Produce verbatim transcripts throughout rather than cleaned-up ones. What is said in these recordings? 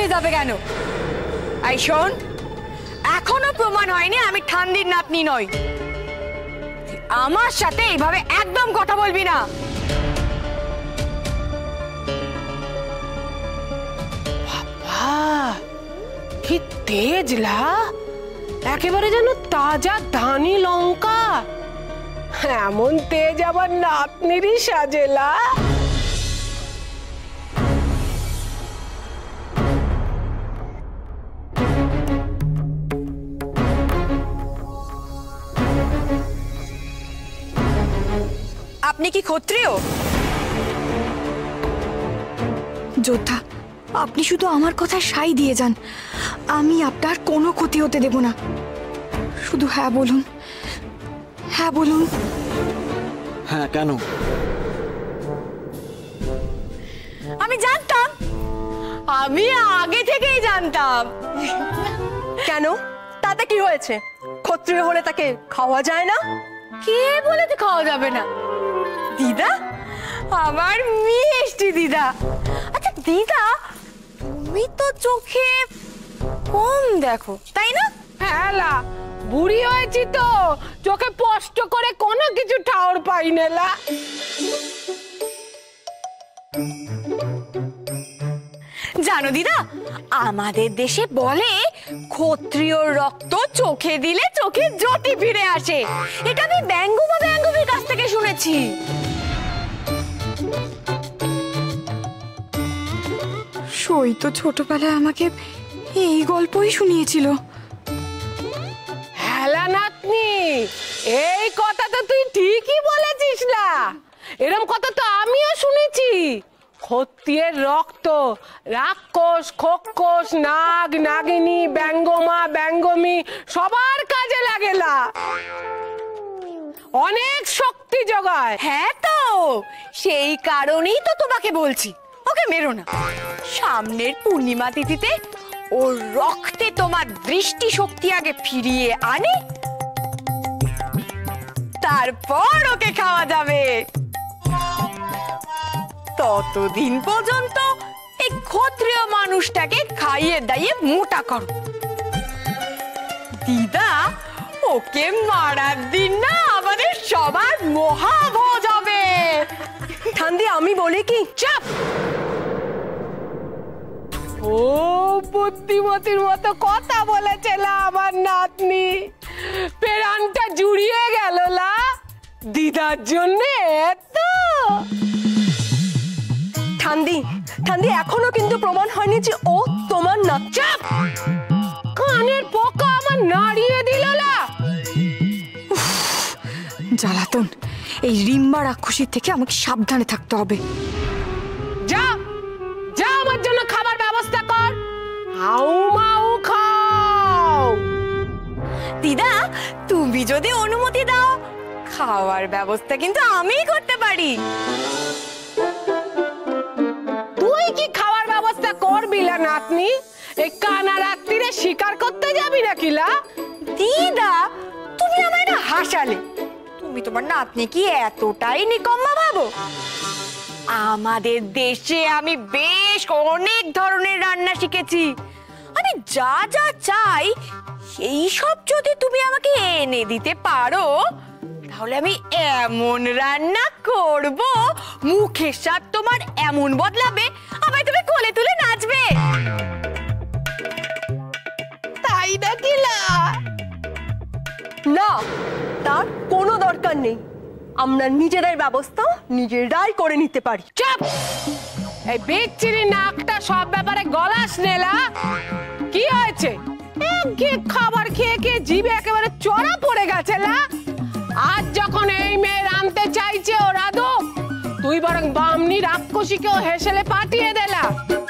হতে যাবে কেন? এই শোন, এখনো প্রমাণ হয়নি আমি ঠান্দির নাতনি নই। আমার সাথে এইভাবে একদম কথা বলবি না। বাবা কি তেজ লা, একেবারে যেন তাজা ধানি লঙ্কা। এমন তেজ আবার নাতনিরই সাজেলা। আপনি কি ক্ষত্রিয়? যোদ্ধা, আপনি শুধু আমার কথা সাই দিয়ে যান, আমি আপনার কোনো ক্ষতি হতে দেব না। শুধু হ্যাঁ বলুন, হ্যাঁ বলুন। হ্যাঁ কেন? আমি জানতাম, আমি আগে থেকেই জানতাম। কেন? তাতে কি হয়েছে? ক্ষত্রিয় হলে তাকে খাওয়া যায় না? কে বলেছে খাওয়া যাবে না? দিদা, আমার মিষ্টি দিদা। আচ্ছা দিদা, তুমি তো চোখে কম দেখো, তাই না? হ্যাঁ, বুড়ি হয়েছি তো চোখে স্পষ্ট করে কোনো কিছু ঠাউর পাই না। জানো দিদা, আমাদের দেশে বলে ক্ষত্রিয় রক্ত চোখে দিলে চোখে জ্যোতি ফিরে আসে। এটা আমি ব্যঙ্গমা ব্যঙ্গমীর কাছ থেকে শুনেছি। সই তো ছোটবেলায় আমাকে এই গল্পই শুনিয়েছিল। হ্যালা নাতনি, এই কথা তো তুই ঠিকই বলেছিস না। এরকম কথা তো আমিও শুনেছি। ক্ষত্রিয়ের রক্ত রাক্ষস, খোক্ষস, নাগ, নাগিনী, ব্যঙ্গমা, ব্যঙ্গমী সবার কাজে লাগেলা, অনেক শক্তি যোগায়। হ্যাঁ তো সেই কারণেই তো তোমাকে বলছি ওকে মেরো না। সামনের পূর্ণিমা তিথিতে ওর রক্তে তোমার দৃষ্টি শক্তি আগে ফিরিয়ে আনে, তারপর ওকে খাওয়া যাবে। ততদিন পর্যন্ত এই ক্ষত্রিয় মানুষটাকে খাইয়ে দাইয়ে মোটা করো। দিদা, ওকে মারার দিন না আমাদের সবার মহাভোজ হবে। ঠান্দি, আমি বলি কি? চাপ। ও বুদ্ধিমতির মতো কথা বলেছে লা আমার নাতনি, প্রাণটা জুড়িয়ে গেল লা দিদার জন্য। এত ঠান্দি, ঠান্দি এখনো কিন্তু প্রমাণ হয়নি যে ও তোমার না। চাপ, কানের পোকা আমার নাড়িয়ে দিল লা। জ্বালাতন, এই রিম্বা রাক্ষসীর থেকে আমাকে সাবধানে থাকতে হবে। যা যা, আমার জন্য খাবার ব্যবস্থা কর। হাউ মাউ খাও। দিদা, তুমি যদি অনুমতি দাও খাওয়ার ব্যবস্থা কিন্তু আমিই করতে পারি। তুই কি খাওয়ার ব্যবস্থা করবি লা নাতনি? এই কানা রাত্রিরে শিকার করতে যাবি নাকি লা? দিদা, তুমি আমায় না হাসালে। তুমি তোমার নাতনি কি এতটাই নিকম্মা ভাবো? আমাদের দেশে আমি বেশ অনেক ধরনের রান্না শিখেছি। আমি যা যা চাই সেই সব যদি তুমি আমাকে এনে দিতে পারো, তাহলে আমি এমন রান্না করব মুখের স্বাদ তোমার এমন বদলাবে আমায় তুমি কোলে তুলে নাচবে। তাই নাকি লা? না, তার কোনো দরকার নেই। আমরা নিজেরাই ব্যবস্থা নিজেরাই করে নিতে পারি। চুপ! এই বিচ্ছিরি নাকটা সব ব্যাপারে গলাস নেলা। কি হয়েছে? একঘেয়ে খাবার খেয়ে খেয়ে জিভে একেবারে চড়া পড়ে গেছে লা। আজ যখন এই মেয়ে রাঁধতে চাইছে ও রাধুক, তুই বরং বামনি রাক্ষসীকেও হেসেলে পাঠিয়ে দেলা।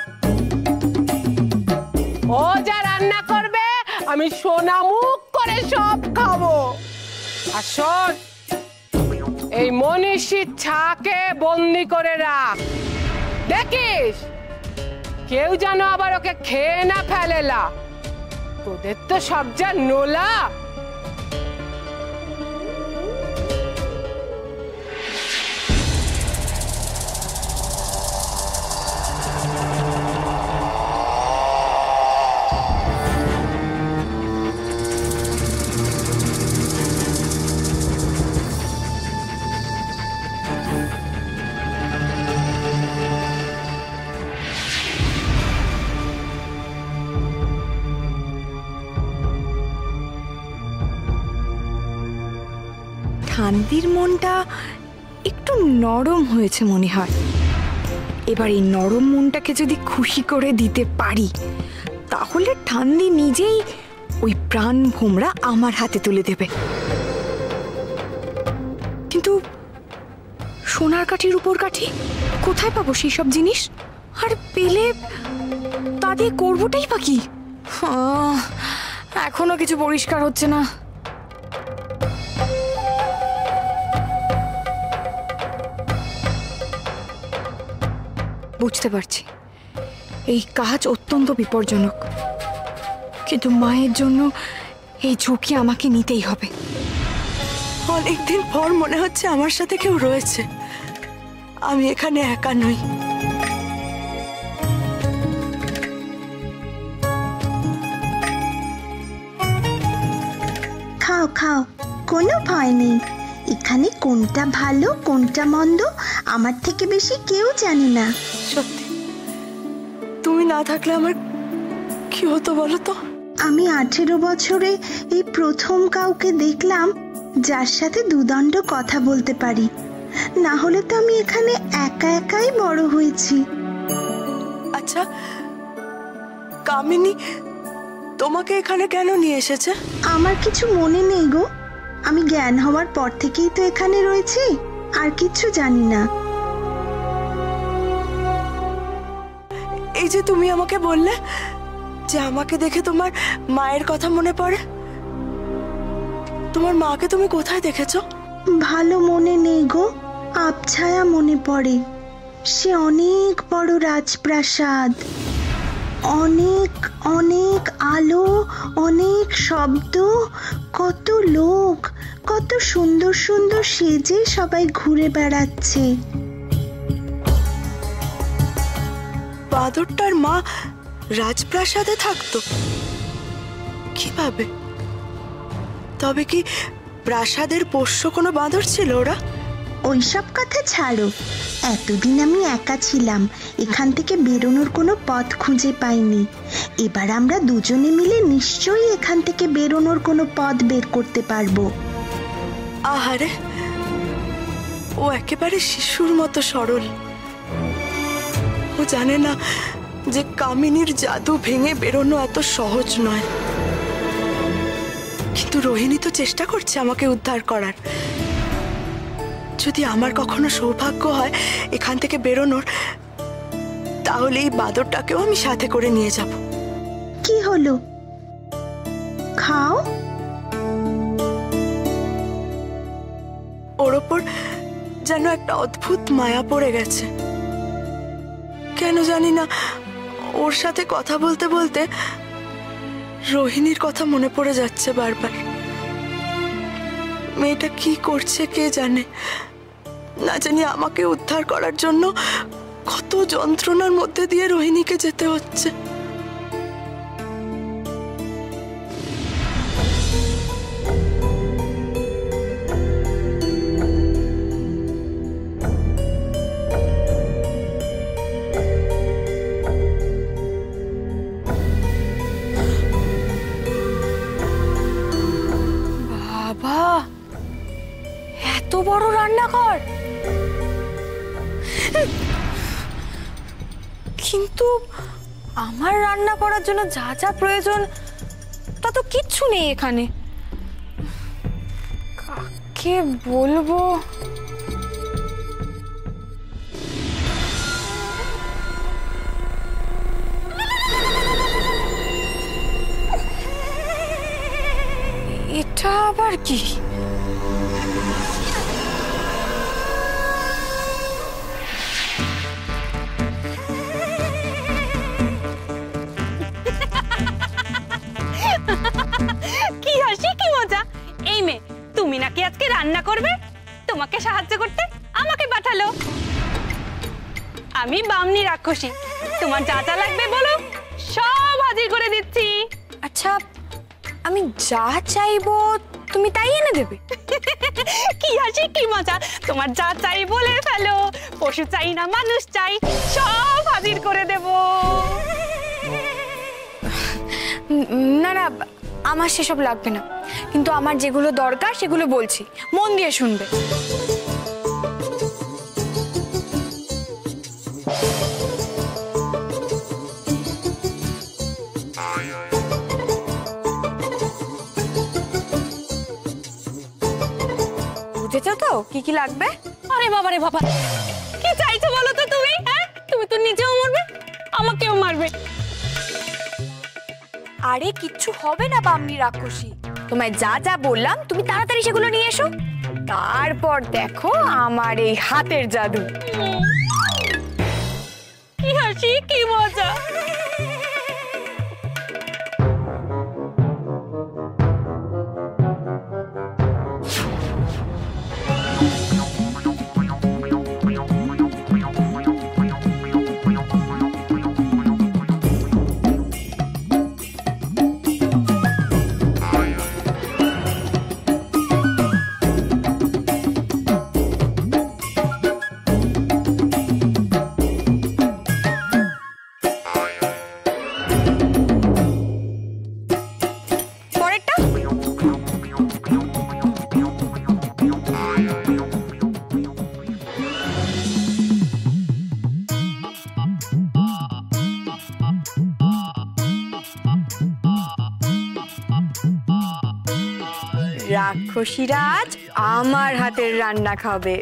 ও যা রান্না করবে আমি সোনা মুখ করে সব খাবো। আর শোন, এই মনীষীর ছাকে বন্দি করে রাখ। দেখিস কেউ যেন আবার ওকে খেয়ে না ফেলেলা। তোদের তো সব যা নোলা। ঠান্দির মনটা একটু নরম হয়েছে মনে হয়। এবার এই নরম মনটাকে যদি খুশি করে দিতে পারি তাহলে ঠান্দি নিজেই ওই প্রাণ ভোমরা আমার হাতে তুলে দেবে। কিন্তু সোনার কাঠির উপর কাঠি কোথায় পাবো সেই সব জিনিস? আর পেলে তা দিয়ে করবোটাই বা কি? আহ, এখনো কিছু পরিষ্কার হচ্ছে না। বুঝতে পারছি এই কাজ অত্যন্ত বিপজ্জনক, কিন্তু মায়ের জন্য এই ঝুঁকি আমাকে নিতেই হবে। অনেকদিন পর মনে হচ্ছে আমার সাথে কেউ রয়েছে, আমি এখানে একা নই। খাও খাও, কোনো ভয় নেই। এখানে কোনটা ভালো কোনটা মন্দ আমার থেকে বেশি কেউ জানে না। সত্যি তুমি না থাকলে আমার কি হতো বলো তো? আমি আঠেরো বছরে এই প্রথম কাউকে দেখলাম যার সাথে দুদণ্ড কথা বলতে পারি, না হলে তো আমি এখানে একা একাই বড় হয়েছি। আচ্ছা কামিনী তোমাকে এখানে কেন নিয়ে এসেছে? আমার কিছু মনে নেই গো, আমি জ্ঞান হওয়ার পর থেকেই তো এখানে রয়েছি, আর কিছু জানি না। এই যে তুমি আমাকে বললে যে আমাকে দেখে তোমার মায়ের কথা মনে পড়ে, তোমার মাকে তুমি কোথায় দেখেছো? ভালো মনে নেই গো, আবছায়া মনে পড়ে। সে অনেক বড় রাজপ্রাসাদ, অনেক অনেক আলো, অনেক শব্দ, কত লোক, কত সুন্দর সুন্দর সেজে সবাই ঘুরে বেড়াচ্ছে। বাদরটার মা রাজপ্রাসাদে থাকতো কিভাবে? তবে কি প্রাসাদের পোষ্য কোনো বাঁদর ছিল ওরা? ওইসব কথা ছাড়ো, এতদিন আমি একা ছিলাম, এখান থেকে বেরোনোর কোনো পথ খুঁজে পাইনি। এবার আমরা দুজনে মিলে নিশ্চয়ই এখান থেকে বেরোনোর কোনো পথ বের করতে পারবো। আহারে, ও একেবারে শিশুর মতো সরল। ও জানে না যে কামিনীর জাদু ভেঙে বেরোনো এত সহজ নয়। কিন্তু রোহিণী তো চেষ্টা করছে আমাকে উদ্ধার করার। যদি আমার কখনো সৌভাগ্য হয় এখান থেকে বেরোনোর, তাহলে এই বাদরটাকেও আমি সাথে করে নিয়ে যাব। কি হলো, খাও। ওর ওপর যেন একটা অদ্ভুত মায়া পড়ে গেছে। কেন জানি না, ওর সাথে কথা বলতে বলতে রোহিণীর কথা মনে পড়ে যাচ্ছে বারবার। মেয়েটা কি করছে কে জানে, না জানি আমাকে উদ্ধার করার জন্য কত যন্ত্রণার মধ্যে দিয়ে রোহিণীকে যেতে হচ্ছে। বাবা, এত বড় রান্নাঘর! কিন্তু আমার রান্না করার জন্য যা যা প্রয়োজন তা তো কিচ্ছু নেই এখানে। কাকে বলবো? এটা আবার কি? কি হাসি, কি মজা! এই মেয়ে, তুমি নাকি আজকে রান্না করবে? তোমাকে সাহায্য করতে আমাকে পাঠালো। আমি বামনি রাক্ষসী, তোমার যা যা লাগবে বলো, সব হাজির করে দিচ্ছি। আচ্ছা, আমি যা চাইবো তুমি তাই এনে দেবে? কি হাসি, কি মজা! তোমার যা চাই বলে ফেলো, পশু চাই না মানুষ চাই, সব হাজির করে দেব। না না, আমার সেসব লাগবে না, কিন্তু আমার যেগুলো দরকার সেগুলো বলছি, মন দিয়ে শুনবে। বুঝেছো তো কি কি লাগবে? আরে বাবা রে বাবা, কি চাইছো বলো তো তুমি? হ্যাঁ, তুমি তো নিজেও মরবে, আমাকেও মারবে। আরে কিচ্ছু হবে না বামনি রাক্ষসী, তোমায় যা যা বললাম তুমি তাড়াতাড়ি সেগুলো নিয়ে এসো, তারপর দেখো আমার এই হাতের জাদু। কি হাসি, কি মজা। রাক্ষসীরাজ আমার হাতের রান্না খাবে।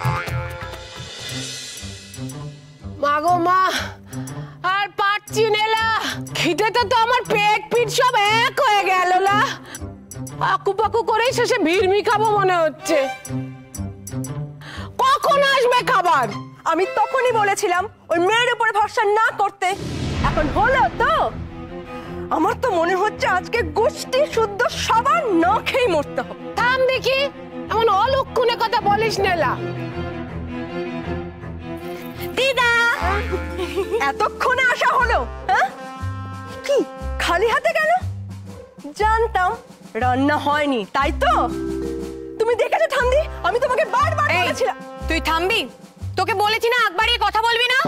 মাগো মা, আর পাচ্ছি নেলা, খিদেতে তো আমার পেট পিট সব এক হয়ে গেল না। আকু পাকু করেই শেষে ভিড়মি খাবো মনে হচ্ছে। কখন আসবে খাবার? আমি তখনই বলেছিলাম ওই মেয়ের উপরে ভরসা না করতে, এখন হলো তো। আমার তো মনে হচ্ছে আজকে গোষ্ঠী শুদ্ধ সবার না খেয়ে মরতে হবে। থাম দেখি, এমন অলক্ষণে কথা বলিস নেলা। দিদা, এতক্ষণে আসা হলো? হ্যাঁ, কি খালি হাতে কেন? জানতাম রান্না হয়নি, তাই তো? তুমি দেখেছো ঠান্দি, আমি তোমাকে বারবার বলেছিলাম। তুই থামবি? তোকে বলেছি না আগ বাড়িয়ে কথা বলবি না।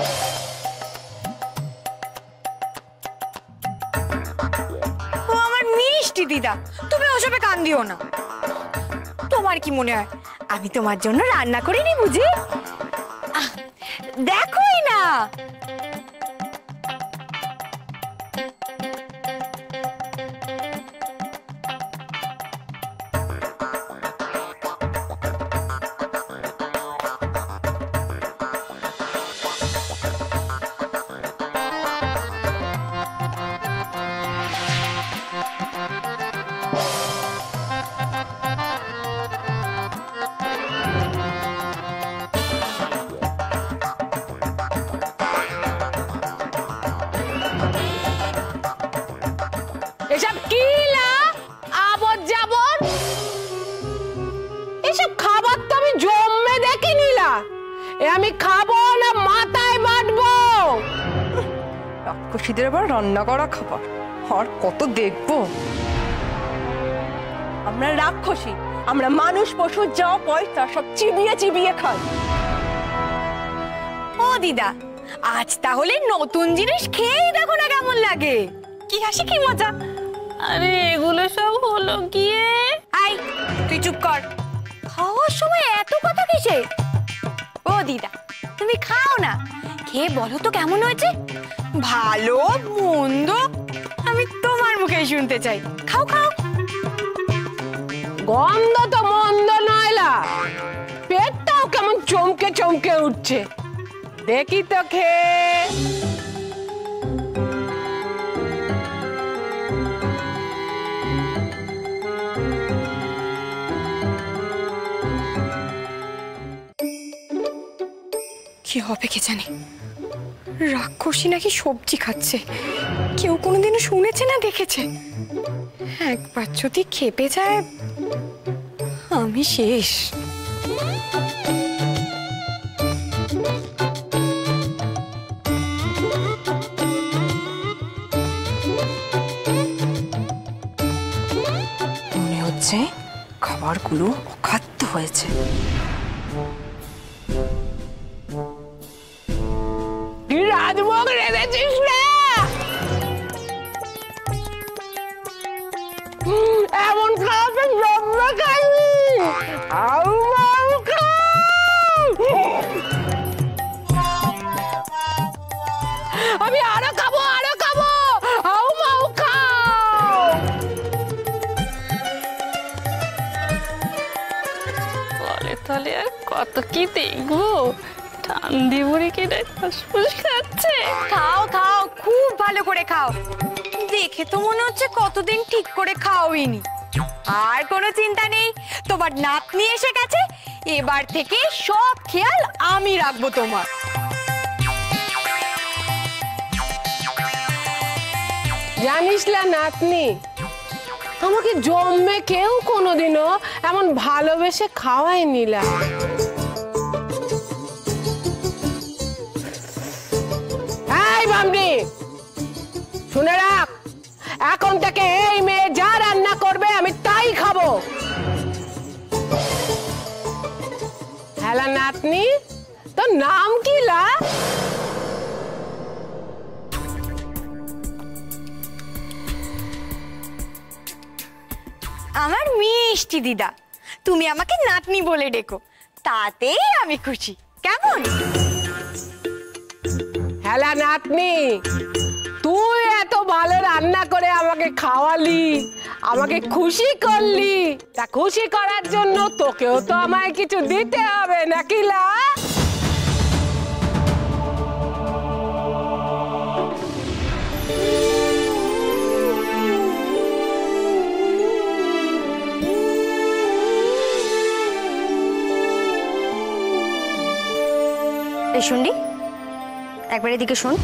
ও আমার মিষ্টি দিদা, তুমি ওসবে কান দিও না। তোমার কি মনে হয় আমি তোমার জন্য রান্না করিনি বুঝি? আহ, দেখোই না। এসব কি লা আবর যাবর? এসব খাবার তো আমি জন্মে দেখিনি লা। এ আমি খাবো না মাথায় বাঁধবো। রাক্ষসীদের আবার রান্না করা খাবার, আর কত দেখবো? আমরা রাক্ষসী, আমরা মানুষ পশু যা পয়সা সব চিবিয়ে চিবিয়ে খাই। ও দিদা, আজ তাহলে নতুন জিনিস খেয়েই দেখো না কেমন লাগে। কি হাসি, কি মজা। আরে এগুলো সব হলো গিয়ে। আই তুই চুপ কর, খাওয়ার সময় এত কথা কিসে? ও দিদা, তুমি খাও না, খেয়ে বলো তো কেমন হয়েছে। ভালো মন্দ আমি তোমার মুখে শুনতে চাই। খাও খাও। গন্ধ তো মন্দ নয় লা, পেটটাও কেমন চমকে চমকে উঠছে। দেখি তো খেয়ে। কি হবে কে জানে, রাক্ষসী নাকি সবজি খাচ্ছে। কেউ কোনোদিনও শুনেছে না দেখেছে। একবার যদি খেপে যায় আমি শেষ। মনে হচ্ছে খাবারগুলো অখাদ্য হয়েছে। রাজভোগ রেঁধেছিস না? কত কি দেখবো, ঠান্ডি বুড়ি কিনে ফুসফুস খাচ্ছে। খাও খাও, খুব ভালো করে খাও। দেখে তো মনে হচ্ছে কতদিন ঠিক করে খাওইনি। আর কোনো চিন্তা নেই, তোমার নাতনি এসে গেছে, এবার থেকে সব খেয়াল আমি রাখবো তোমার। জানিস না নাতনি, আমাকে জন্মে কেউ কোনোদিনও এমন ভালোবেসে খাওয়াই নিলা। এই বামনি, শুনে রাখ, এখন থেকে এই মেয়ে যা রান্না করবে আমি তাই খাবো। হ্যালা নাতনি, তোর নাম কি লা? আমার মিষ্টি দিদা, তুমি আমাকে নাতনি বলে ডেকো, তাতেই আমি খুশি। কেমন? হ্যালা নাতনি, তুই এত ভালো রান্না করে আমাকে খাওয়ালি, আমাকে খুশি করলি, তা খুশি করার জন্য তোকেও তো আমায় কিছু দিতে হবে নাকি লা? এই শুনলি, একবার এদিকে শোন।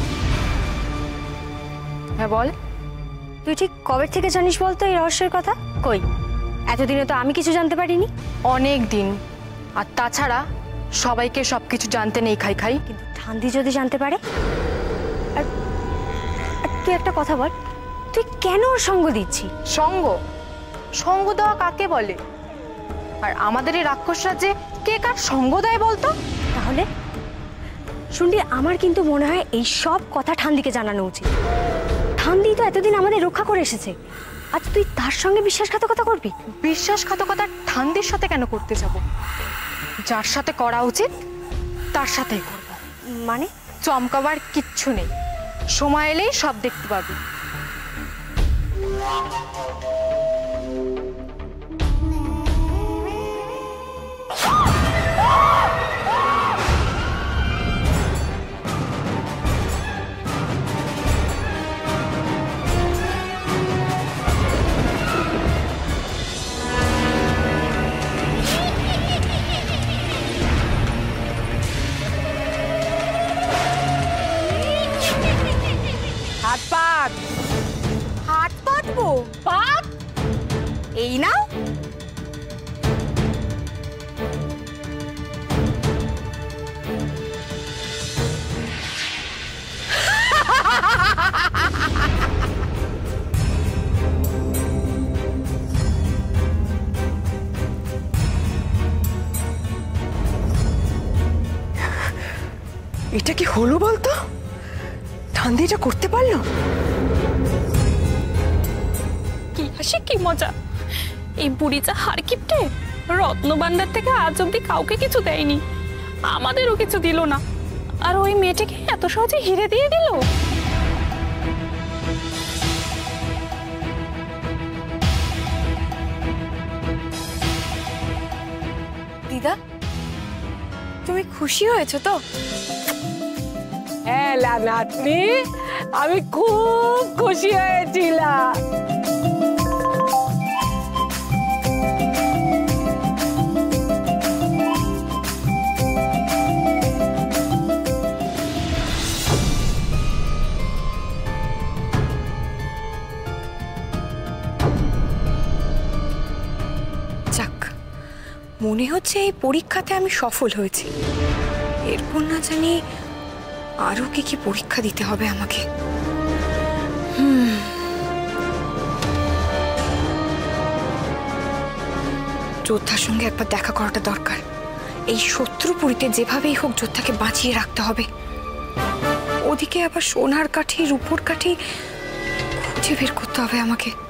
হ্যাঁ বল। তুই ঠিক কবে থেকে জানিস বলতো এই রহস্যের কথা? কই, এতদিনে তো আমি কিছু জানতে পারিনি। অনেক দিন, আর তাছাড়া সবাইকে সবকিছু জানতে নেই খাই খাই। কিন্তু ঠান্দি যদি জানতে পারে? আর আর তুই একটা কথা বল, তুই কেন ওর সঙ্গ দিচ্ছি? সঙ্গ? সঙ্গ দেওয়া কাকে বলে? আর আমাদের এই রাক্ষস রাজ্যে কে কার সঙ্গ দেয় বলতো? তাহলে শুনলি, আমার কিন্তু মনে হয় এই সব কথা ঠান্দিকে জানানো উচিত। ঠান্দি তো এতদিন আমাদের রক্ষা করে এসেছে, আজ তুই তার সঙ্গে বিশ্বাসঘাতকতা করবি? বিশ্বাসঘাতকতা ঠান্দির সাথে কেন করতে যাব? যার সাথে করা উচিত তার সাথেই করব। মানে? চমকাবার কিচ্ছু নেই, সময় এলেই সব দেখতে পাবি। হাত পাত। হাত পাতবো? পাত? এই নাও। এটা কি হলো বলতো? ঠান্দি এটা করতে পারলো? কি হাসি, কি মজা! এই বুড়ি যা হার কিপটে, রত্ন ভান্ডার থেকে আজ অব্দি কাউকে কিছু দেয়নি, আমাদেরও কিছু দিল না, আর ওই মেয়েটিকে এত সহজে হিরে দিয়ে দিল। দিদা, তুমি খুশি হয়েছো তো? হ্যালা নাতনি, আমি খুব খুশি হয়েছিলাম। যাক, মনে হচ্ছে এই পরীক্ষাতে আমি সফল হয়েছি। এরপর না জানি আরো কি কি পরীক্ষা দিতে হবে আমাকে। হুম, যোদ্ধার সঙ্গে একবার দেখা করাটা দরকার। এই শত্রুপুরীতে যেভাবেই হোক যোদ্ধাকে বাঁচিয়ে রাখতে হবে। ওদিকে আবার সোনার কাঠি, রূপোর কাঠি খুঁজে বের করতে হবে আমাকে।